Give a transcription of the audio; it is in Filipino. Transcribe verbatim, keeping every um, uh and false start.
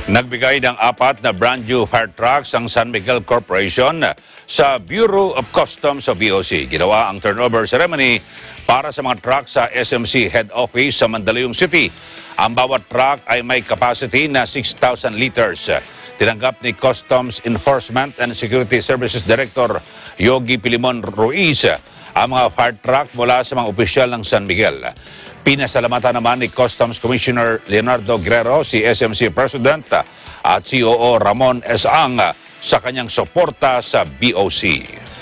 Nagbigay ng apat na brand new firetrucks ang San Miguel Corporation sa Bureau of Customs o B O C. Ginawa ang turnover ceremony para sa mga truck sa S M C Head Office sa Mandaluyong City. Ang bawat truck ay may capacity na six thousand liters. Tinanggap ni Customs Enforcement and Security Services Director Yogi Pilimon Ruiz ang mga fire truck mula sa mga opisyal ng San Miguel. Pinasalamatan naman ni Customs Commissioner Leonardo Guerrero, si S M C President at C O O Ramon S. Ang sa kanyang suporta sa B O C.